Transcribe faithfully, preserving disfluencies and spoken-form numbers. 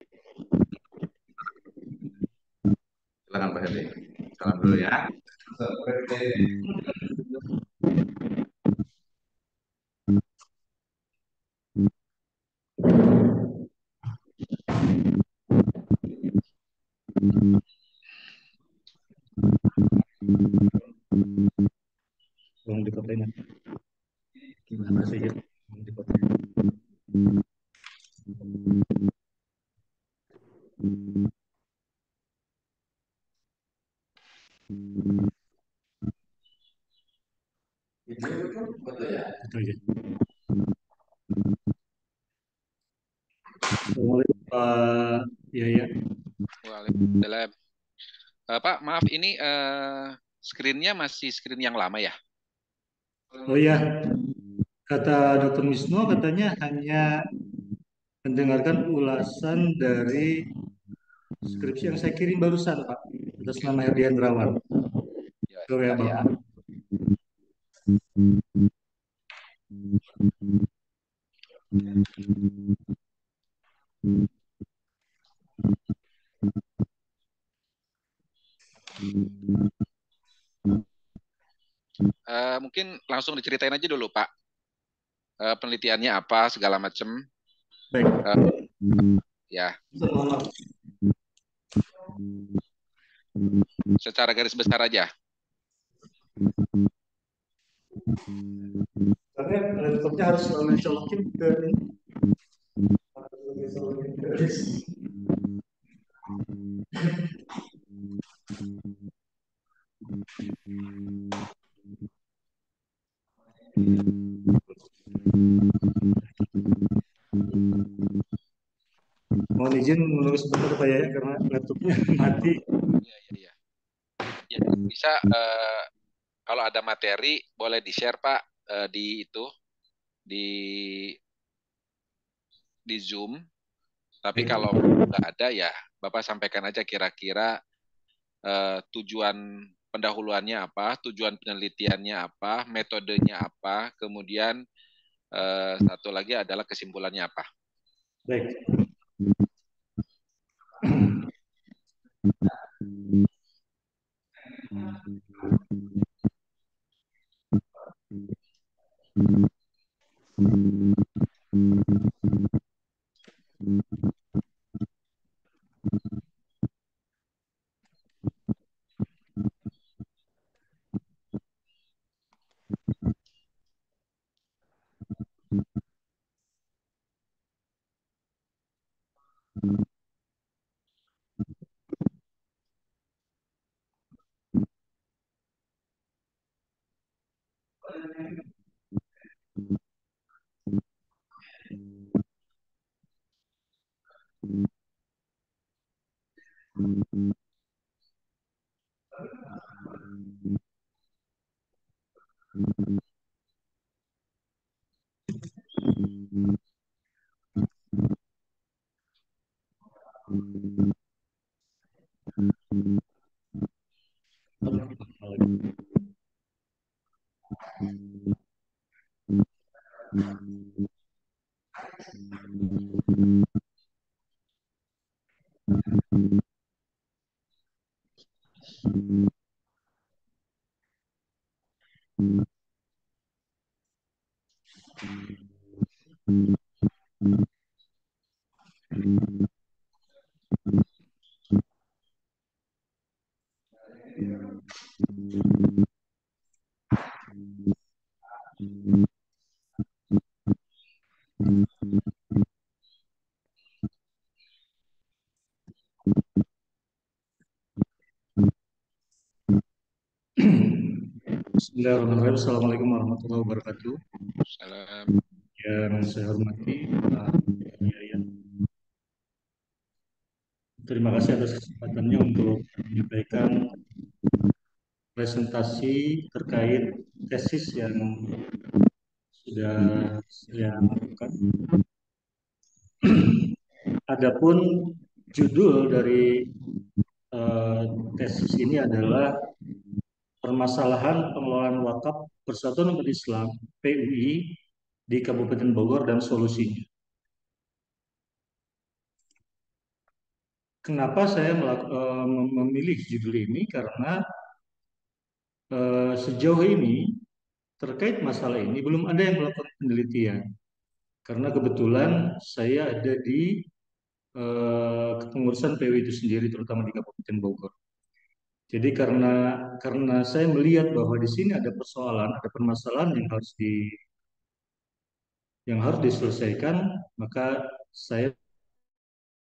Silakan Pak Hedi. Salam dulu ya. Tolong dikotain. Gimana sih ya? Dikotain. Itu aja. Assalamualaikum Pak Yaya. Waalaikumsalam. Eh, Pak, maaf ini eh, screen-nya masih screen yang lama ya? Oh ya, kata dokter Wisnu katanya hanya mendengarkan ulasan dari skripsi yang saya kirim barusan Pak, atas nama Herdiandrawan. Ya, Ke W A sebentar ya. Bapak. Eh, mungkin langsung diceritain aja dulu, Pak. Eh, penelitiannya apa, segala macam. Baik. Eh, ya, secara garis besar aja. Karena laptopnya harus selalu dicolokin ke ini. Mohon izin menulis sebentar Pak Yaya karena laptopnya mati. Iya, iya, iya. Ya, bisa eh, kalau ada materi boleh di-share, Pak, eh, di itu di di Zoom. Tapi Baik. kalau nggak ada ya, Bapak sampaikan aja kira-kira eh, tujuan pendahuluannya apa, tujuan penelitiannya apa, metodenya apa, kemudian eh, satu lagi adalah kesimpulannya apa. Baik. Bismillahirrahmanirrahim. Assalamualaikum warahmatullahi wabarakatuh. Salam. Yang saya hormati Pak Yaya. Terima kasih atas kesempatannya untuk menyampaikan presentasi terkait tesis yang sudah saya lakukan. Adapun judul dari eh, tesis ini adalah permasalahan pengelolaan wakaf Persatuan Umat Islam P U I di Kabupaten Bogor dan solusinya. kenapa saya melak- eh, mem- memilih judul ini? Karena eh, sejauh ini terkait masalah ini belum ada yang melakukan penelitian. Karena kebetulan saya ada di eh, kepengurusan P W itu sendiri, terutama di Kabupaten Bogor. Jadi karena karena saya melihat bahwa di sini ada persoalan, ada permasalahan yang harus di yang harus diselesaikan, maka saya